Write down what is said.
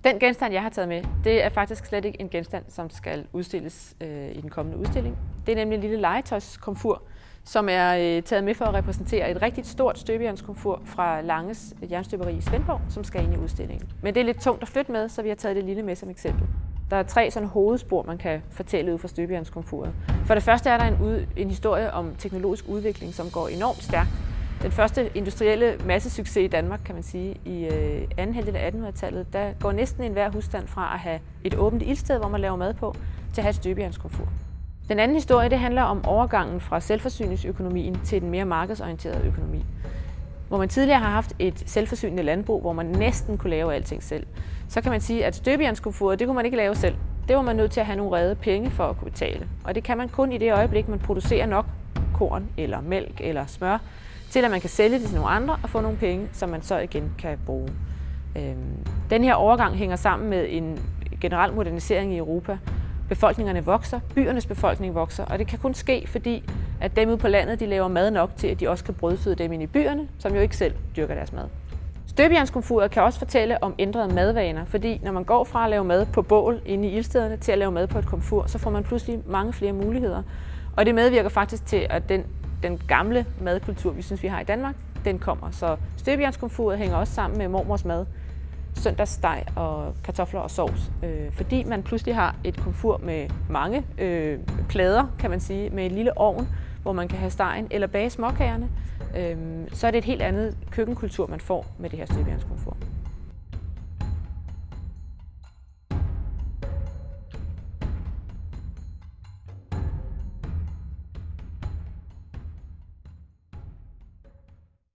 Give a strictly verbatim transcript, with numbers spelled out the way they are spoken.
Den genstand, jeg har taget med, det er faktisk slet ikke en genstand, som skal udstilles øh, i den kommende udstilling. Det er nemlig en lille legetøjskomfur, som er øh, taget med for at repræsentere et rigtig stort støbejernskomfur fra Langes jernstøberi i Svendborg, som skal ind i udstillingen. Men det er lidt tungt at flytte med, så vi har taget det lille med som eksempel. Der er tre sådan hovedspor, man kan fortælle ud fra støbejernskomfuret. For det første er der en, ud, en historie om teknologisk udvikling, som går enormt stærkt. Den første industrielle massesucces i Danmark, kan man sige, i øh, anden halvdel af attenhundredetallet, der går næsten enhver husstand fra at have et åbent ildsted, hvor man laver mad på, til at have et støbejernskomfur. Den anden historie, det handler om overgangen fra selvforsyningsøkonomien til den mere markedsorienterede økonomi. Hvor man tidligere har haft et selvforsynende landbrug, hvor man næsten kunne lave alting selv. Så kan man sige, at støbejernskomfuret, det kunne man ikke lave selv. Det var man nødt til at have nogle rede penge for at kunne betale. Og det kan man kun i det øjeblik, man producerer nok korn eller mælk eller smør, til at man kan sælge det til nogle andre og få nogle penge, som man så igen kan bruge. Den her overgang hænger sammen med en generel modernisering i Europa. Befolkningerne vokser, byernes befolkning vokser, og det kan kun ske, fordi at dem ude på landet de laver mad nok til, at de også kan brødføde dem inde i byerne, som jo ikke selv dyrker deres mad. Støbejernskomfuret kan også fortælle om ændrede madvaner, fordi når man går fra at lave mad på bål inde i ildstederne til at lave mad på et komfur, så får man pludselig mange flere muligheder. Og det medvirker faktisk til, at den, den gamle madkultur, vi synes, vi har i Danmark, den kommer. Så støbejernskomfuret hænger også sammen med mormors mad, søndagssteg og kartofler og sovs, øh, fordi man pludselig har et komfur med mange øh, plader, kan man sige, med en lille ovn, hvor man kan have stegen eller bage småkagerne, øh, så er det et helt andet køkkenkultur, man får med det her støbejernskomfur.